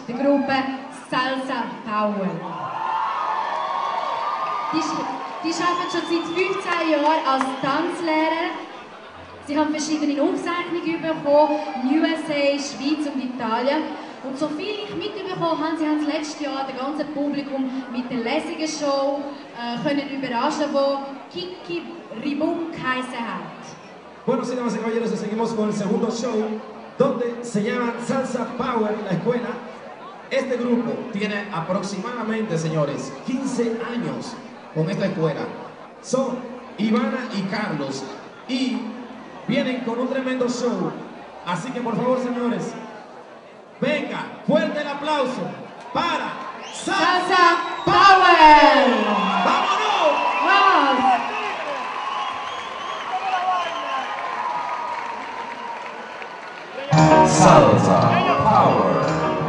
der Gruppe Salsa Power. Die arbeiten schon seit 15 Jahren als Tanzlehrer. Sie haben verschiedene Aufzeichnungen bekommen, in den USA, Schweiz und Italien. Und so viel ich mitbekommen habe, sie haben das letzte Jahr das ganze Publikum mit der lässigen Show können überraschen, die Kiki Ribum geheißen hat. Bueno, señoras y caballeros, seguimos con el segundo show, donde se llama Salsa Power, la escuela. Este grupo tiene aproximadamente, señores, 15 años con esta escuela. Son Ivana y Carlos y vienen con un tremendo show. Así que por favor, señores, venga, fuerte el aplauso para Salsa Power. ¡Vámonos! ¡Vamos! Salsa Power.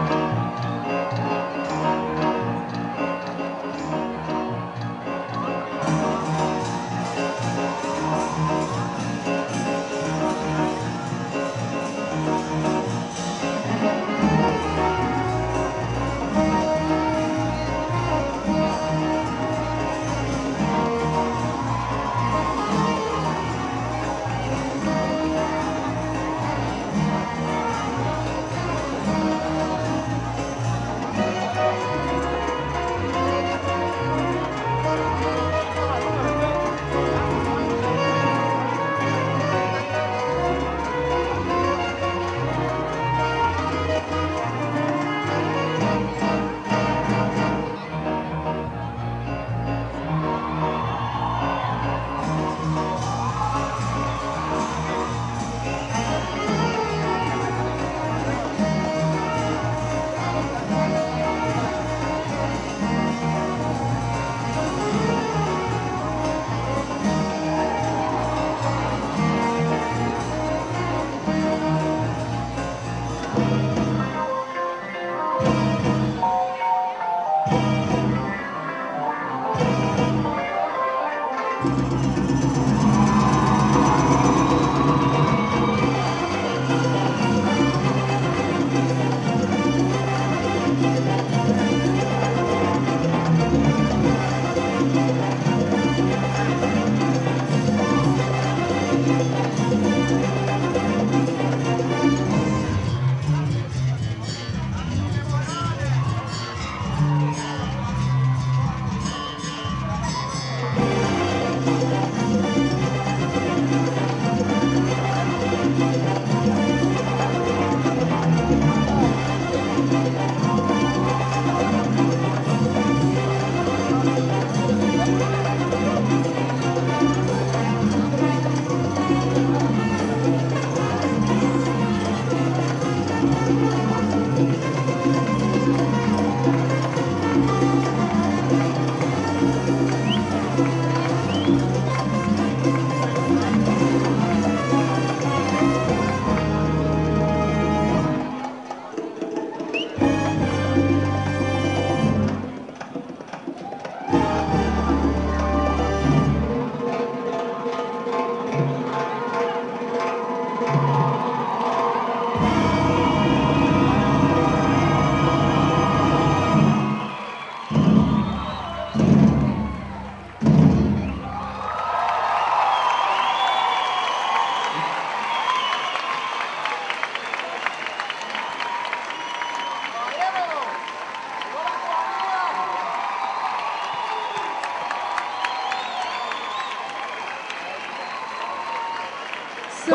So,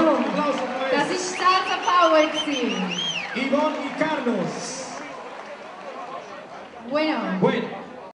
das ist Salsa Power gewesen. Ivonne y Carlos. Bueno. Bueno.